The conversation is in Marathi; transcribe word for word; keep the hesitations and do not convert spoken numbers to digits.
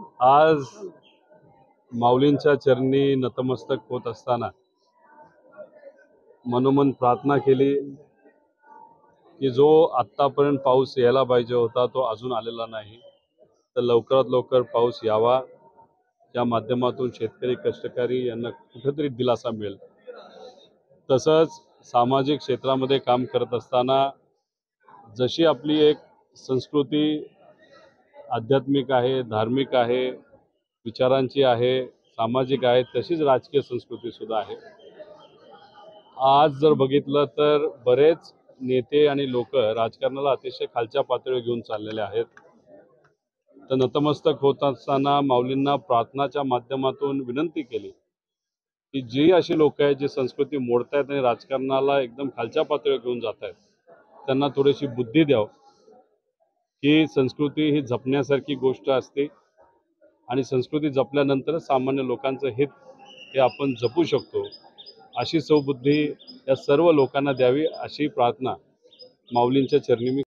आज माऊलींच्या चरणी नतमस्तक होत असताना मनोमन प्रार्थना केली की जो आत्तापर्यंत पाऊस यायला पाहिजे होता तो अजून आलेला नाही, तर लवकरात लवकर पाऊस यावा, त्या माध्यमातून शेतकरी कष्टकरी यांना कुठेतरी दिलासा मिळेल। तसंच सामाजिक क्षेत्रामध्ये काम करत असताना जशी आपली एक संस्कृती आध्यात्मिक आहे, धार्मिक आहे, विचारांची आहे, सामाजिक आहे, तशीच राजकीय संस्कृती सुद्धा आहे। आज जर बघितलं तर बरेच नेते आणि लोक राजकारणाला अतिशय खालच्या पातळीवर घेऊन चाललेले आहेत। तर नतमस्तक होत असताना माऊलींना प्रार्थनाच्या माध्यमातून विनंती केली की जी अशी लोक आहेत जे संस्कृती मोडतायत आणि राजकारणाला एकदम खालच्या पातळीवर घेऊन जात आहेत, त्यांना थोडीशी बुद्धी द्याव की संस्कृती ही जपण्यासारखी गोष्ट असते आणि संस्कृती जपल्यानंतर सामान्य लोकांचं हित हे आपण जपू शकतो, अशी सौबुद्धी या सर्व लोकांना द्यावी अशी प्रार्थना माऊलींच्या चरणी मी